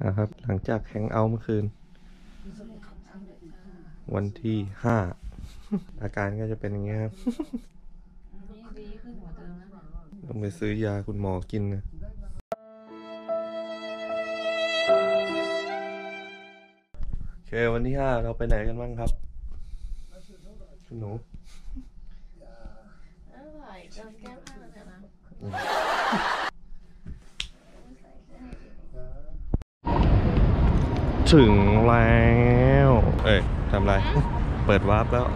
นะครับหลังจากแฮงเอาท์เมื่อคืนวันที่5อาการก็จะเป็นอย่างเงี้ยครับต้องไปซื้อยาคุณหมอกินนะโอเควันที่5เราไปไหนกันบ้างครับคุณหนูถึงแล้วทำไรเปิดวาร์ปแล้ว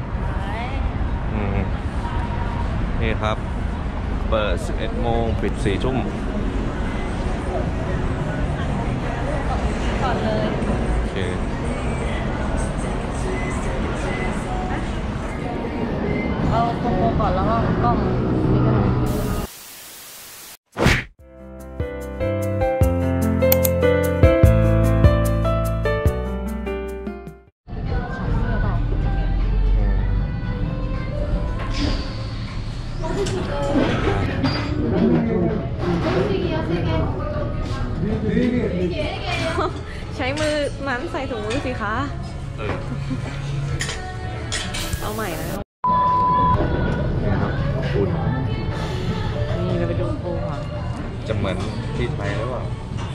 นี่ครับเปิด11 โมงปิด4 ทุ่มก่อนเลยโอเคเอาโปรก่อนแล้วก็กล้องนี่ก็ได้ใช้มือนั้นใส่ถุงมือสิคะเอาใหม่นะอุ่นนี่เราไปดูปูค่ะจะเหมือนที่ไทยหรือเปล่า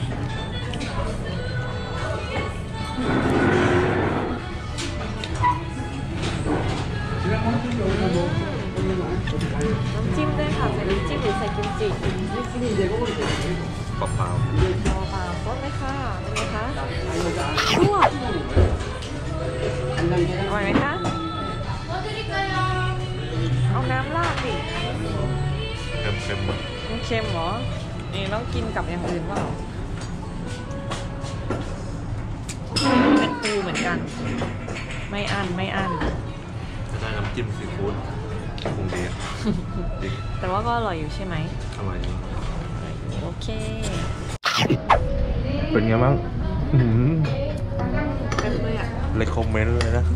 น้ำจิ้มด้วยค่ะใส่น้ำจิ้มหรือใส่กิมจิเปล่าๆต้นเลยค่ะเป็นไงคะลวกอร่อยไหมคะเอาน้ำราดดิเค็มเค็มเหรอนี่ต้องกินกับอย่างอื่นเปล่าเป็นปูเหมือนกันไม่อั้นได้น้ำจิ้มซีฟู้ดคงดีแต่ว่าก็อร่อยอยู่ใช่ไหมอร่อยโอเคเป็นไงบ้างเป็นเลยอ่ะเลยคอมเมนต์เลยนะ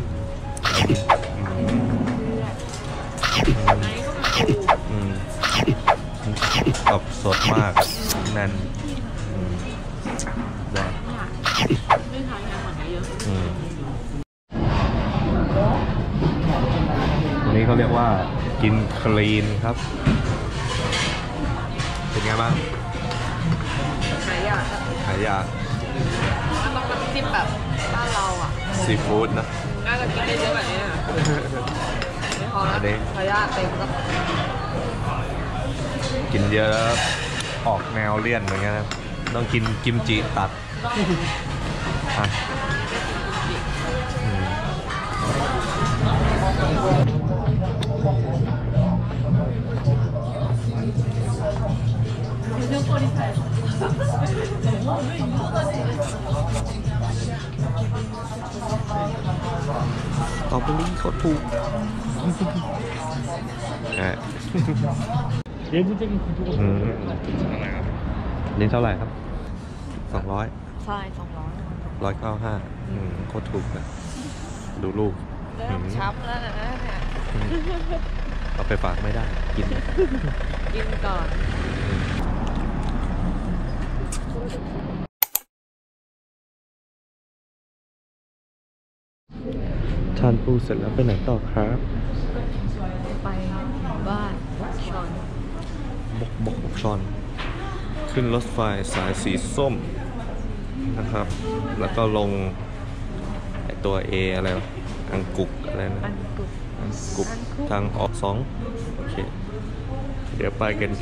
ตอบสดมากแน่นได้ไม่ทานแค่หมดเยอะอันนี้เขาเรียกว่ากินคลีนครับเป็นไงบ้างหายากต้องมาจิ้มแบบบ้านเราอ่ะซีฟู้ดนะน่าจะกินได้เยอะแบบนี้ไม่พอแล้วหายากเต็มแล้วกินเยอะแล้วออกแนวเลี่ยนเหมือนกันนะต้องกินกิมจิตัดตอบนี้เขาถูกเล่นเท่าไหร่ครับ200 ใช่ 195โคตรถูกนะดูลูกช้ำแล้วนะเนี่ยเอาไปฝากไม่ได้กินก่อนทานปูเสร็จแล้วไปไหนต่อครับไปบ้านชอนบกชอนขึ้นรถไฟสายสีส้มนะครับแล้วก็ลงไอตัว A อะไรอังกุกอะไรนะอังกุกทางออก2โอเคเดี๋ยวไปกัน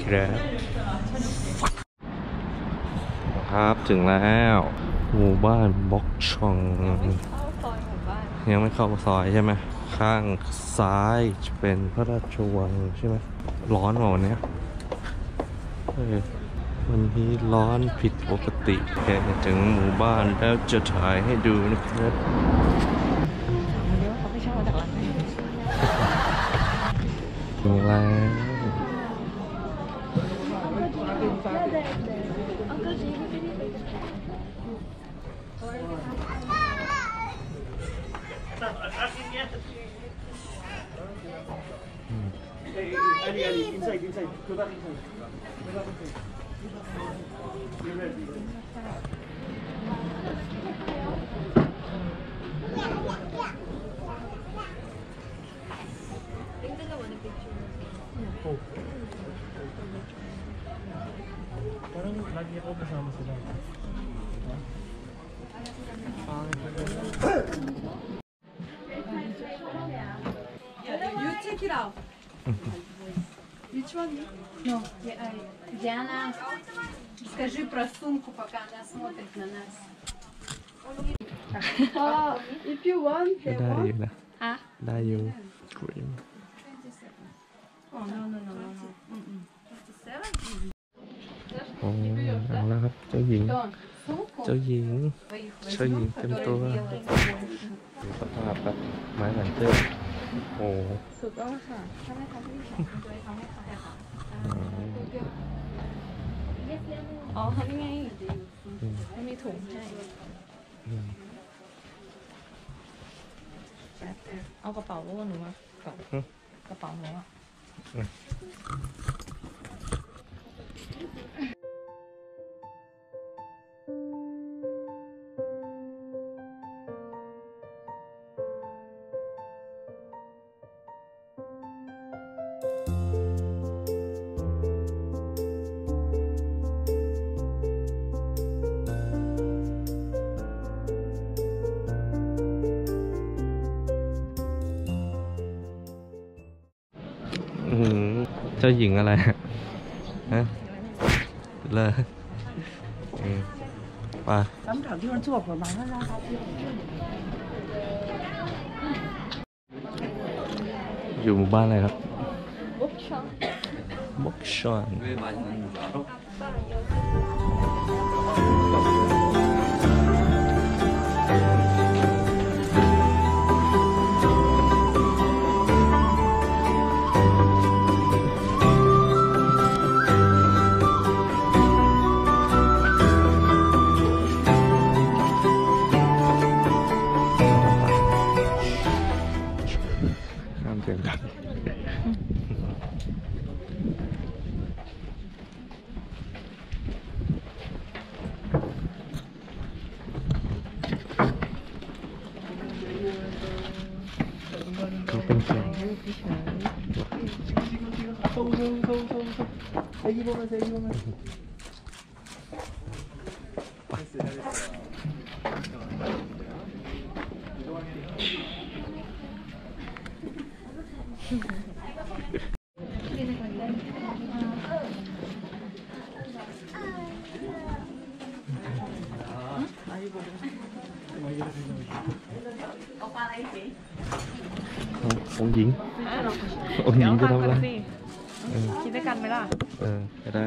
ครับถึงแล้วหมู่บ้านบกชองยังไม่เข้าซอยใช่ไหมข้างซ้ายจะเป็นพระราชวังใช่ไหมร้อนกว่าวันนี้วันนี้ร้อนผิดปกติแค่ถึงหมู่บ้านแล้วจะถ่ายให้ดูนะครับเขาไม่ชอบมาจากร้านไหนถึงแล้ว You check it out. Which one? No, Диана, скажи про сумку, пока она смотрит на нас. If you want, ก็ได้อยู่นะ Huh? ได้อยู่ครีม Oh no. โอ้เอาแล้วครับเจ้าหญิง Сумку? เจ้าหญิง Своих เจ้าหญิง возьмем, เต็ม которые ตัว белые. ดูสภาพครับไม้แขวนเสื้อโอ้สุดยอดค่ะถ้าไม่ทำให้ฉันโดยทำให้ใครค่ะอ๋อทำยังไงไม่มีถุงให้เอากระเป๋าหนูมากับกระเป๋าหนูอ่ะเจ้าหญิงอะไรฮะเลยไป咱们找地方坐会儿马上让他อยู่หมู่บ้านอะไรครับบกชอนเสียงดังเขาเป็นเสียงองค์หญิงองค์หญิงจะทำอะไรคิดด้วยกันไหมล่ะก็ได้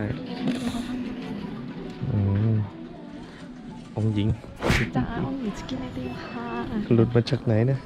องค์หญิงจ้าองค์หญิงจะกินอะไรดีค่ะหลุดมาจากไหนเนี่ย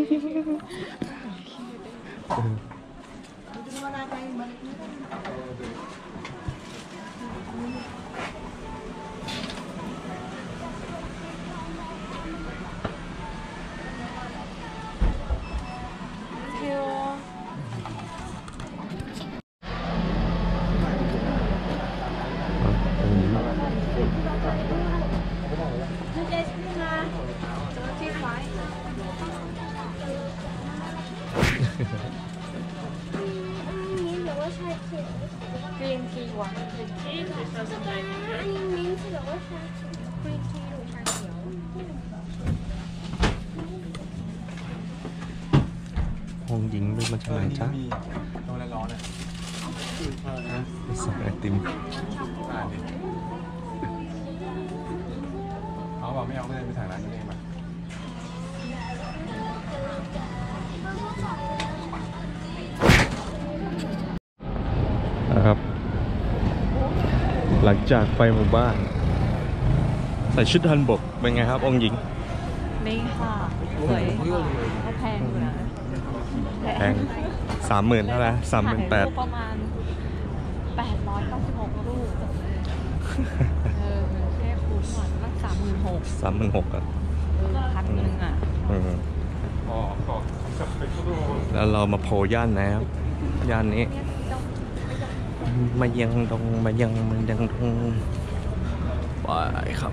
Green tea ว่ะ Green tea อันนี้มิ้นท์หรือว่าชาเขียว Green tea หรือชาเขียวองค์หญิงเดินมาจากไหนจ๊ะร้อนร้อนเลยสั่งไอติมเอาบอกไม่เอาก็เลยไปสั่งร้านนี้เองมานะครับหลังจากไปหมู่บ้านใส่ชุดฮันบกเป็นไงครับองค์หญิงนี่ค่ะสวยก็แพงอยู่นะแพง30,000เท่าไหร่38,000 ประมาณ896รูปแค่คูณก่อนตั้ง36,000 อ่ะ 1,000อ่ะแล้วเรามาโผล่ย่านไหนครับย่านนี้มายังตรงไปครับ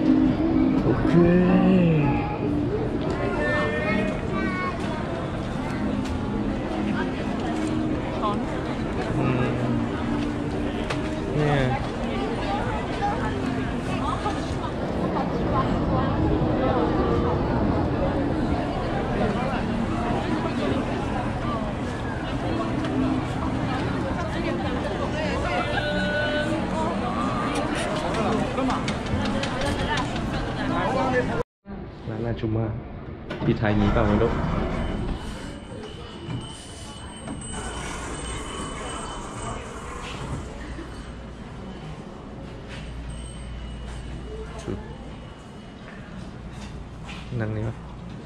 โอเคชุมาที่ไทยมีเปล่าไม่รู้ชุดนั่งนี่ปะ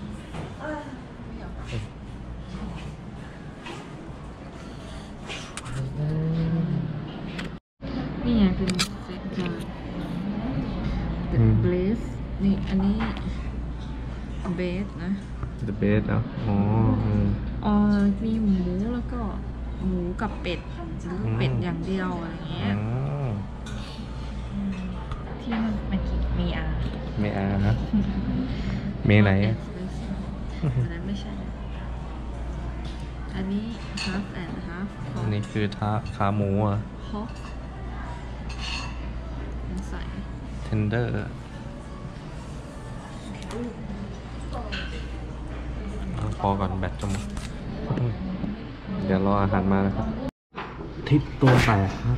นี่ไงเป็นเซตจานเบสนี่อันนี้เบสนะ The best อ่ะอ๋อมีหมูแล้วก็หมูกับเป็ดหรือเป็ดอย่างเดียวอะไรเงี้ยที่มันกี่มีอาฮะเมไหนอันนั้นไม่ใช่อันนี้ half and half อันนี้คือขาหมูอ่ะ hot ใส่ tender พอก่อนแบตจะหมดเดี๋ยวรออาหารมานะครับทิปตัวแตกครับ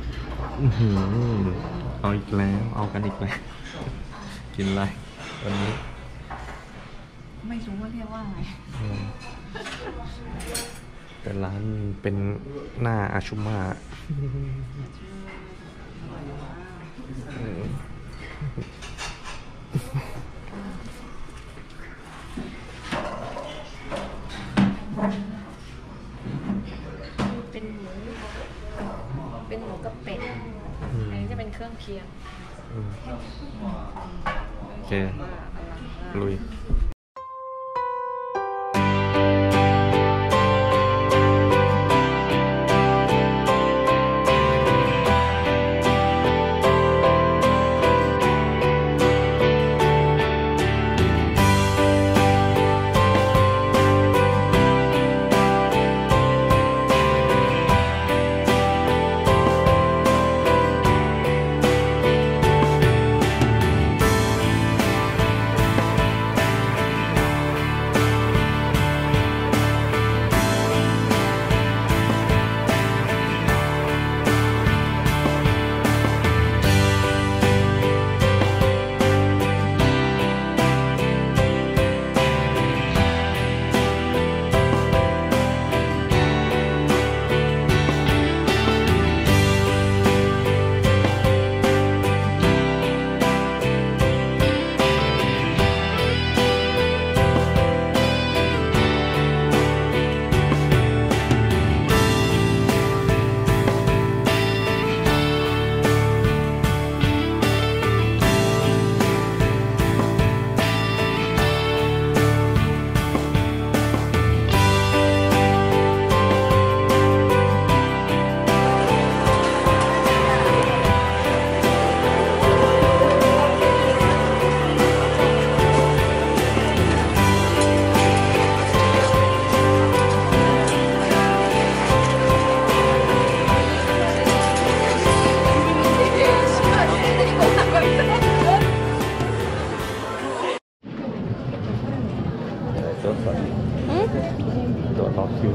เอาอีกแล้วเอากันอีกแล้วกินอะไรวันนี้ไม่รู้ว่าเรียกว่าอะไรแต่ร้านเป็นหน้าอาชุมาเป็นหมูกับเป็ดอันนี้จะเป็นเครื่องเคียงโอเคลุยตัวต่อคิว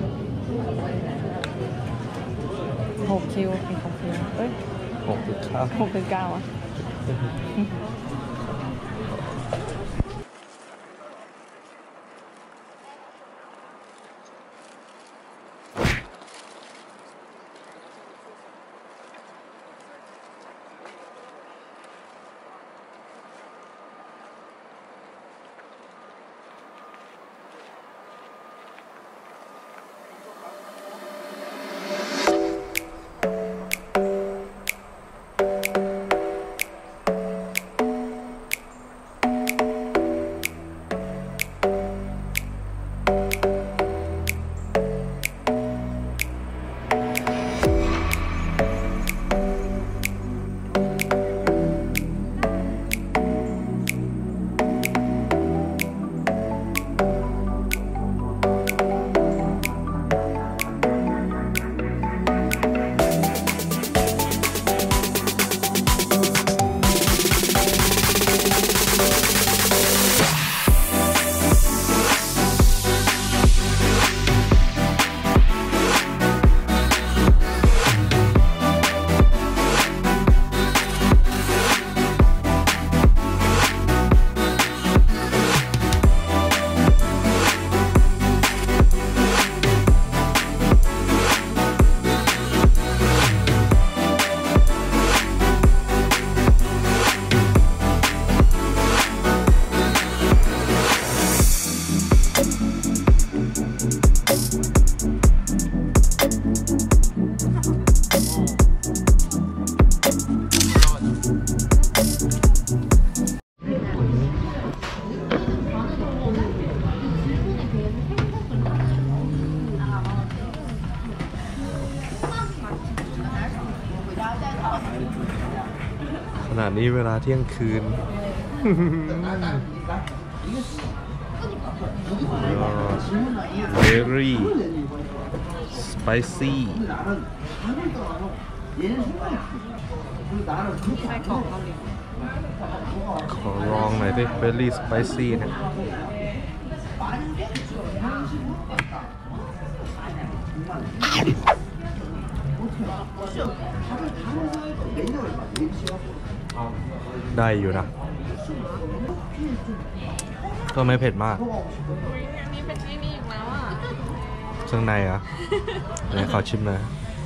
6 คิวอีก6 คิวเอ้ย6.9อ่ะขณะนี้เวลาเที่ยงคืน very spicy ไส้กรอกเกาหลีขอลองหน่อยดิ very spicy นะได้อยู่นะ ก็ไม่เผ็ดมากอุ๊ยอันนี้เป็นที่นี่อีกแล้วอ่ะเครื่องในอ่ะ ไหนขอชิมหน่อย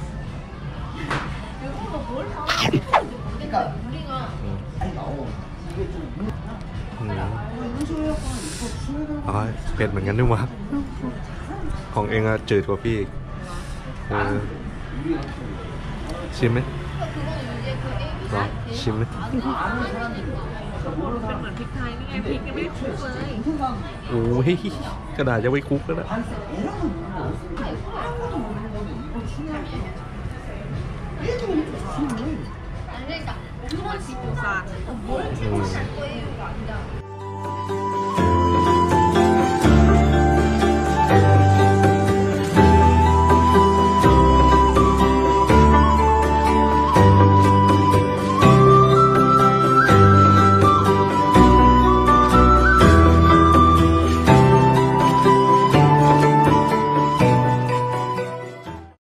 อ๋อเผ็ดเหมือนกันด้วยวะของเองอะจืดกว่าพี่อีกชิมไหมลองชิมไหมเป็นเหมือนพริกไทยนี่ไงพริกยังไม่ได้คลุกเลยโอ้ยกระดาษจะไว้คุกแล้วนะซีฟูซานอืม